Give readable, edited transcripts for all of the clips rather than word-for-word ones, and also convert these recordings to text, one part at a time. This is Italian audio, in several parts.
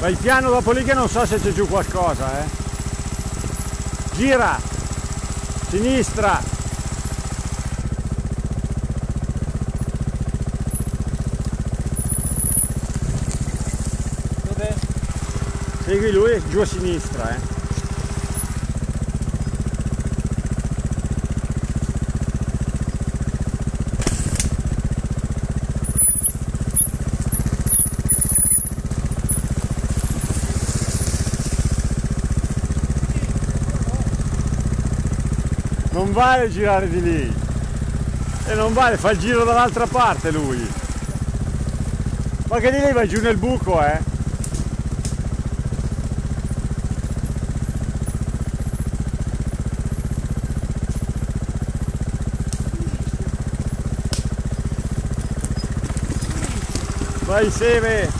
Vai piano dopo lì che non so se c'è giù qualcosa, eh. Gira! Sinistra! Dove? Segui lui giù a sinistra, eh. Non vale girare di lì e non vale, fa il giro dall'altra parte lui, ma che di lì vai giù nel buco, eh. Vai Seve.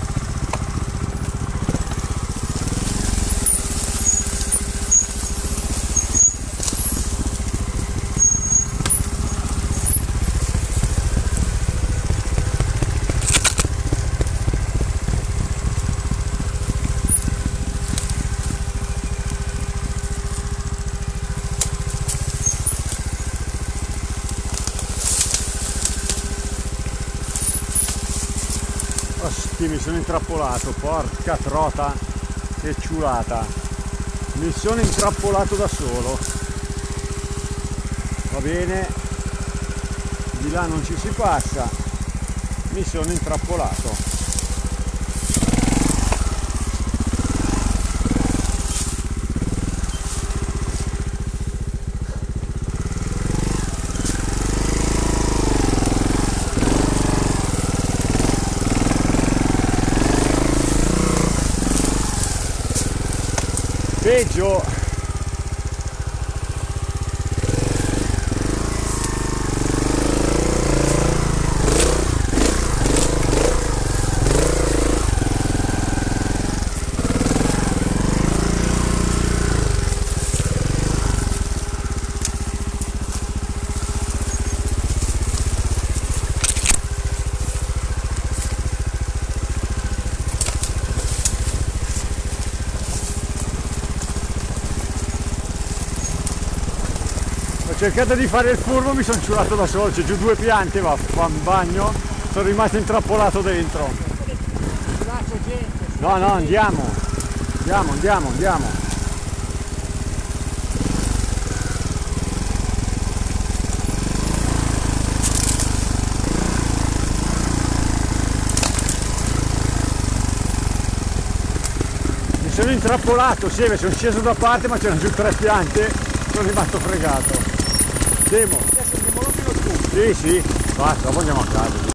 Osti, mi sono intrappolato, porca trota, che ciulata, mi sono intrappolato da solo. Va bene, di là non ci si passa, mi sono intrappolato. Peggio. Ho cercato di fare il furbo, mi sono ciulato da solo, c'è giù 2 piante, va in bagno, sono rimasto intrappolato dentro. No, no, andiamo. Mi sono intrappolato, sì, sono sceso da parte ma c'erano giù 3 piante, sono rimasto fregato. Demo. Adesso andiamo l'ultimo su. Sì, basta, dopo andiamo a casa.